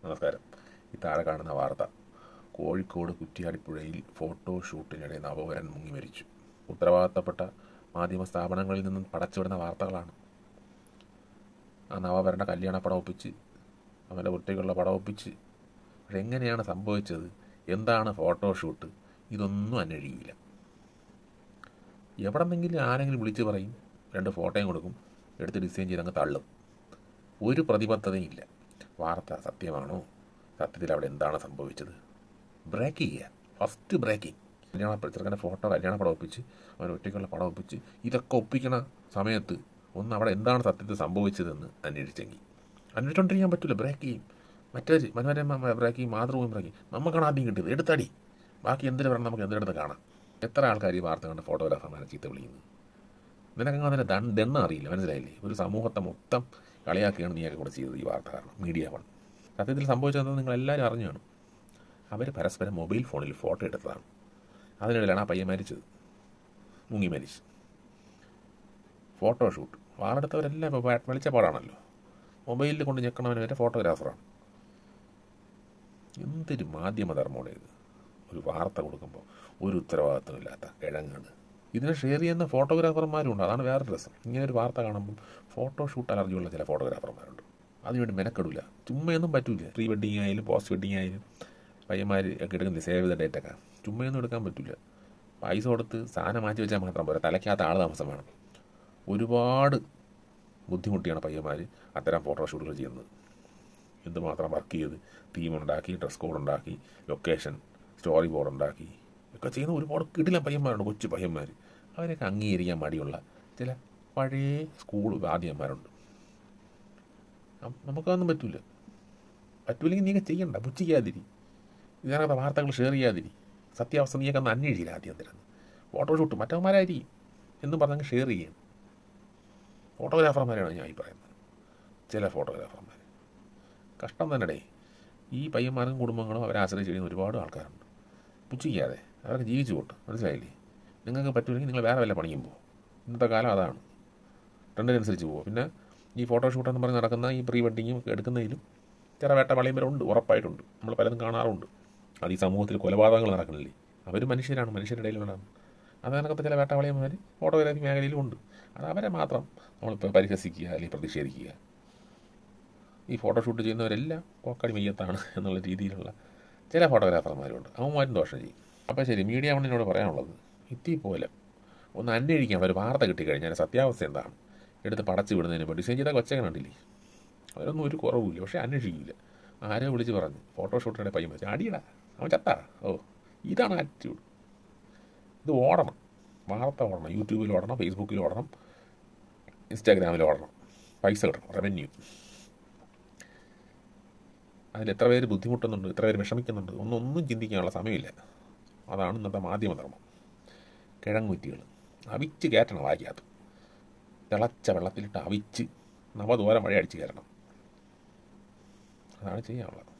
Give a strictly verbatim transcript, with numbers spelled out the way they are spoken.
നമസ്കാരം. ഈ താഴെ കാണുന്ന വാർത്ത, കോഴിക്കോട് കുറ്റിയാടിപ്പുഴയിൽ ഫോട്ടോഷൂട്ടിനിടെ നവവരൻ മുങ്ങി മരിച്ചു. ഉത്തരവാദിത്തപ്പെട്ട മാധ്യമ സ്ഥാപനങ്ങളിൽ നിന്നും പടച്ചുവിടുന്ന വാർത്തകളാണ്. ആ നവവരൻ്റെ കല്യാണ പടം ഒപ്പിച്ച്, അവൻ്റെ കുട്ടികളുടെ പടം ഒപ്പിച്ച്, പക്ഷെ എങ്ങനെയാണ് സംഭവിച്ചത്, എന്താണ് ഫോട്ടോഷൂട്ട്, ഇതൊന്നും അന്വേഷിക്കില്ല. എവിടെന്നെങ്കിലും ആരെങ്കിലും വിളിച്ച് പറയും, രണ്ട് ഫോട്ടോയും കൊടുക്കും, എടുത്ത് ഡിസൈൻ ചെയ്തങ്ങ് തള്ളും. ഒരു പ്രതിബദ്ധതയും ഇല്ല. വാർത്ത സത്യമാണോ, സത്യത്തിൽ അവിടെ എന്താണ് സംഭവിച്ചത്, ബ്രേക്ക് ചെയ്യുക. ഫസ്റ്റ് ബ്രേക്കിംഗ്. കല്യാണ ചെറുക്കൻ്റെ ഫോട്ടോ കല്യാണ പടം ഒപ്പിച്ച്, അവൻ ഒറ്റയ്ക്കുള്ള പടം ഒപ്പിച്ച്, ഇതൊക്കെ ഒപ്പിക്കണ സമയത്ത് ഒന്ന് അവിടെ എന്താണ് സത്യത്തിൽ സംഭവിച്ചതെന്ന് അന്വേഷിച്ചെങ്കിൽ അന്വേഷിച്ചുകൊണ്ടിരിക്കാൻ പറ്റില്ല. ബ്രേക്ക് ചെയ്യും. മറ്റൊരു മനോരമ ബ്രേക്ക് ചെയ്യും, മാതൃഭൂമി ബ്രേക്ക് ചെയ്യും. നമുക്കാണ് ആദ്യം കിട്ടിയത്, എടുത്തടി. ബാക്കി എന്തിനു പറഞ്ഞാൽ നമുക്ക് എന്തിനടുത്ത് കാണാം. എത്ര ആൾക്കാർ ഈ വാർത്ത കണ്ട് ഫോട്ടോഗ്രാഫർമാരെ ചീത്ത വിളിക്കുന്നത്. നിനക്കങ്ങ് അതിൻ്റെ ദണ്ണം അറിയില്ല, മനസ്സിലായില്ലേ? ഒരു സമൂഹത്തെ മൊത്തം കളിയാക്കിയാണ് നീയൊക്കെ കൂടെ ചെയ്തത് ഈ വാർത്ത കാരണം. മീഡിയ വൺ സത്യത്തിൽ സംഭവിച്ചതെന്ന് നിങ്ങളെല്ലാവരും അറിഞ്ഞു കാണും. അവർ പരസ്പരം മൊബൈൽ ഫോണിൽ ഫോട്ടോ എടുത്തതാണ്. അതിനിടയിലാണ് ആ പയ്യൻ മരിച്ചത്, മുങ്ങി മരിച്ചു. ഫോട്ടോഷൂട്ട് വാളെടുത്തവരെല്ലാം ഇപ്പോൾ വെളിച്ചപ്പാടാണല്ലോ. മൊബൈലിൽ കൊണ്ട് ഞെക്കണവന് വരെ ഫോട്ടോഗ്രാഫറാണ്. എന്തൊരു മാധ്യമധർമ്മമാണ് ഇത്. ഒരു വാർത്ത കൊടുക്കുമ്പോൾ ഒരു ഉത്തരവാദിത്വമില്ലാത്ത കിഴങ്ങാണ്. ഇതിനെ ഷെയർ ചെയ്യുന്ന ഫോട്ടോഗ്രാഫർമാരും ഉണ്ട്. അതാണ് വേറൊരു രസം. ഇങ്ങനെ ഒരു വാർത്ത കാണുമ്പം ഫോട്ടോഷൂട്ട് അലർജിയുള്ള ചില ഫോട്ടോഗ്രാഫർമാരുണ്ട്. അതിനുവേണ്ടി മെനക്കെടില്ല. ചുമ്മയൊന്നും പറ്റില്ല. പ്രീ വെഡിങ് ആയാലും പോസ്റ്റ് വെഡിങ് ആയാലും പയ്യന്മാർ ഒക്കെ എടുക്കുന്നില്ല, സേവ് ദ ഡേറ്റൊക്കെ. ചുമ്മയൊന്നും എടുക്കാൻ പറ്റില്ല. പൈസ കൊടുത്ത് സാധനം മാറ്റി വെച്ചാൽ മാത്രം പോരാ, തലയ്ക്കകത്ത് ആൾ താമസം വേണം. ഒരുപാട് ബുദ്ധിമുട്ടിയാണ് പയ്യന്മാർ അത്തരം ഫോട്ടോഷൂട്ടുകൾ ചെയ്യുന്നത്. എന്തുമാത്രം വർക്ക് ചെയ്ത് തീമുണ്ടാക്കി, ഡ്രസ് കോഡ് ഉണ്ടാക്കി, ലൊക്കേഷൻ, സ്റ്റോറി ബോർഡ് ഉണ്ടാക്കി ഒക്കെ ചെയ്യുന്ന ഒരുപാട് കിടിലൻ പയ്യന്മാരുണ്ട്, കൊച്ചു പയ്യന്മാർ. അവരൊക്കെ അംഗീകരിക്കാൻ മടിയുള്ള ചില പഴയ സ്കൂൾ വാദ്യന്മാരുണ്ട്. നമുക്കതൊന്നും പറ്റില്ല. പറ്റൂല്ലെങ്കിൽ നീയൊക്കെ ചെയ്യണ്ട, പുച്ഛിക്കാതിരി. ഇതിനകത്ത് വാർത്തകൾ ഷെയർ ചെയ്യാതിരി. സത്യാവസ്ഥ നീയൊക്കെ ഒന്ന് അന്വേഷിച്ചില്ല ആദ്യം തരുന്നത്. ഫോട്ടോഷൂട്ട് മറ്റവന്മാരായിരിക്കും എന്നും പറഞ്ഞങ്ങ് ഷെയർ ചെയ്യണം. ഫോട്ടോഗ്രാഫർമാരാണ് ഞാൻ ഈ പറയുന്നത്. ചില ഫോട്ടോഗ്രാഫർമാർ കഷ്ടം തന്നെടേ. ഈ പയ്യന്മാരും കുടുംബങ്ങളും അവരെ ആശ്രയിച്ച് കഴിയുന്ന ഒരുപാട് ആൾക്കാരുണ്ട്. പുച്ഛിക്കാതെ അവരൊക്കെ ജീവിച്ചു പോട്ട്, മനസ്സിലായില്ലേ? നിങ്ങൾക്ക് പറ്റൂല്ലെങ്കിൽ നിങ്ങൾ വേറെ വല്ല പണിയും പോകും. ഇന്നത്തെ കാലം അതാണ്. ട്രെൻഡിനനുസരിച്ച് പോകും. പിന്നെ ഈ ഫോട്ടോഷൂട്ടെന്ന് പറഞ്ഞ് നടക്കുന്ന ഈ പ്രീ വെഡിങ്ങും എടുക്കുന്നതിലും ചില വേട്ട വളയുമ്പലുണ്ട്, ഉറപ്പായിട്ടുണ്ട്. നമ്മൾ പലതും കാണാറുണ്ട്. അത് ഈ സമൂഹത്തിൽ കൊലപാതകങ്ങൾ നടക്കുന്നില്ലേ, അവർ മനുഷ്യരാണ്, മനുഷ്യരുടെ ഇടയിലുള്ളതാണ്. അത് കണക്കത്തെ ചില വേട്ട വളയന്മാർ ഫോട്ടോഗ്രാഫി മേഖലയിലും ഉണ്ട്. അത് അവരെ മാത്രം നമ്മളിപ്പോൾ പരിഹസിക്കുക അല്ലെങ്കിൽ പ്രതിഷേധിക്കുക. ഈ ഫോട്ടോഷൂട്ട് ചെയ്യുന്നവരെല്ലാം കോക്കടി മയ്യത്താണ് എന്നുള്ള രീതിയിലുള്ള ചില ഫോട്ടോഗ്രാഫർമാരുണ്ട്. അവന്മാരും ദോഷം ചെയ്യും. അപ്പോൾ ശരി, മീഡിയ വണ്ണിനോട് പറയാനുള്ളത്, ഇത്തി പോലെ ഒന്ന് അന്വേഷിക്കാം. ഒരു വാർത്ത കിട്ടിക്കഴിഞ്ഞാൽ സത്യാവസ്ഥ എന്താണ് എടുത്ത് പടച്ച് വിടുന്നതിന് ഇപ്പോൾ ഡിസൈൻ ചെയ്താൽ കൊച്ചൊക്കെ കണ്ടില്ലേ, അവരൊന്നും ഒരു കുറവില്ല. പക്ഷേ അന്വേഷിക്കില്ല. ആരോ വിളിച്ച് പറഞ്ഞു ഫോട്ടോഷൂട്ടിൻ്റെ പയ്യൻ വെച്ച് അടിയടാ, അവൻ ചത്താ. ഓ, ഇതാണ് ആറ്റിറ്റ്യൂഡ്. ഇത് ഓടണം, വാർത്ത ഓടണം. യൂട്യൂബിൽ ഓടണം, ഫേസ്ബുക്കിൽ ഓടണം, ഇൻസ്റ്റാഗ്രാമിൽ ഓടണം. പൈസ കിട്ടണം, റവന്യൂ. അതിൽ എത്ര പേര് ബുദ്ധിമുട്ടുന്നുണ്ട്, എത്ര പേര് വിഷമിക്കുന്നുണ്ട്, ഒന്നും ഒന്നും ചിന്തിക്കാനുള്ള സമയമില്ല. അതാണ് ഇന്നത്തെ മാധ്യമധർമ്മം. കിഴങ്ങുറ്റികൾ അവിച്ച് കയറ്റണം വായിക്കകത്ത്. തിളച്ച വെള്ളത്തിലിട്ട് അവിച്ച് നവദൂരം വഴി അടിച്ച് കയറണം. അതാണ് ചെയ്യാനുള്ളത്.